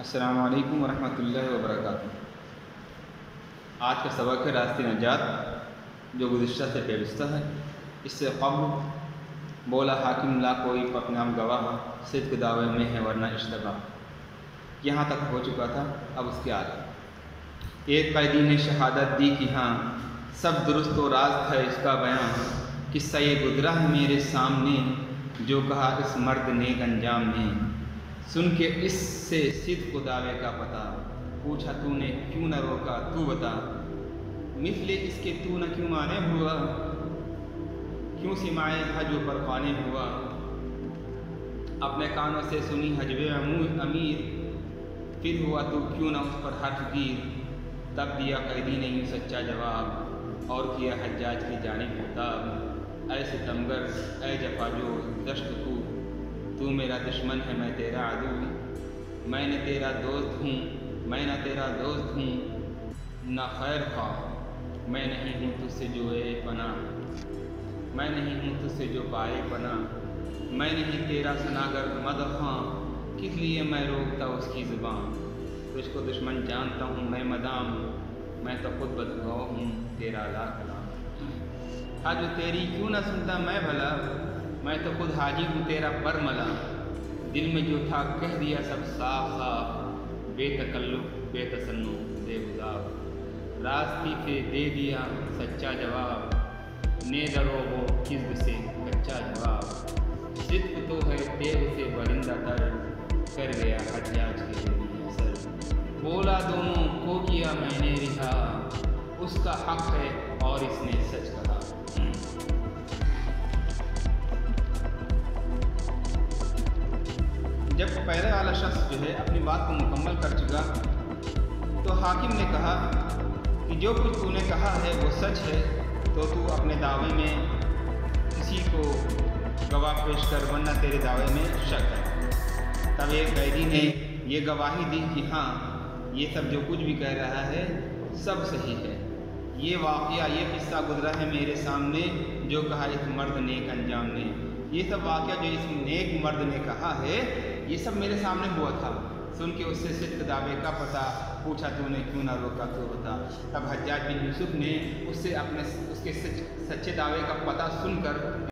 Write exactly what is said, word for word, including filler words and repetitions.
السلام علیکم ورحمۃ اللہ وبرکاتہ۔ آج کا سبق ہے راستہ نجات، جو گزشتہ سے پیوستہ ہے۔ اس سے قبل بولا حاکم لا کوئی پکنام گواہ، صدق دعوے میں ہے ورنہ اشتباہ۔ یہاں تک ہو چکا تھا، اب اس کے آگے ایک قیدی نے شہادت دی کہ ہاں سب درست و راست ہے اس کا بیان۔ قصہ یہ گزرا ہے میرے سامنے، جو کہا اس مرد نیک انجام نے۔ سن کے اس سے صدق و دعوے کا پتہ، پوچھا تو نے کیوں نہ روکا تو بتا۔ مثل اس کے تو نہ کیوں مانے ہوا، کیوں سمائے حج پر قانے ہوا۔ اپنے کانوں سے سنی حجب امیر، پھر ہوا تو کیوں نہ اس پر حرف گیر۔ تب دیا قیدی نے یوں سچا جواب، اور کیا حجاج کی جانب خطاب۔ اے ستمگر اے جفاجو دشت تو، تو میرا دشمن ہے میں تیرا عدو۔ میں نے تیرا دوست ہوں میں نہ تیرا دوست ہوں، نہ خیر خواہ میں نہیں ہوں تجھ سے جو اے پناہ۔ میں نہیں ہوں تجھ سے جو پائے پناہ، میں نہیں تیرا سناگر مدحاں، کس لیے میں روکتا اس کی زبان۔ تجھ کو دشمن جانتا ہوں میں مدام، میں تو خود بدگو ہوں تیرا لا کلام۔ حج تیری کیوں نہ سنتا میں بھلا، میں تو خود حاجی ہوں تیرا برملا۔ دل میں جو تھا کہہ دیا سب صاف صاف، بے تکلف بے تصنع بے گزاف۔ راستی پہ دے دیا سچا جواب، نے دروغ و کذب سے کچا جواب۔ صدق تو ہے تیغ سے برندہ تر، کر گیا حجاج کے لیے اثر۔ بولا دونوں کو کیا میں نے رہا، اس کا حق ہے اور اس نے سچ کہا۔ جب پہلے والا شخص جو ہے اپنی بات کو مکمل کر چکا، تو حاکم نے کہا کہ جو کچھ تو نے کہا ہے وہ سچ ہے، تو تو اپنے دعوے میں کسی کو گواہ پیش کر، ورنہ تیرے دعوے میں شک ہے۔ تب ایک قیدی نے یہ گواہی دی کہ ہاں یہ سب جو کچھ بھی کہہ رہا ہے سب صحیح ہے۔ یہ واقعہ یہ قصہ گزرا ہے میرے سامنے، جو کہا اس مرد نیک انجام نے۔ یہ سب واقعہ جو اس نیک مرد نے کہا ہے یہ سب میرے سامنے ہوا تھا۔ سن کے اس سے صدق دعوے کا پتہ، پوچھا تو نے کیوں نہ روکا تو بتا۔ تب حجاج بن یوسف نے اس سے اپنے اس کے سچے دعوے کا پتہ سن کر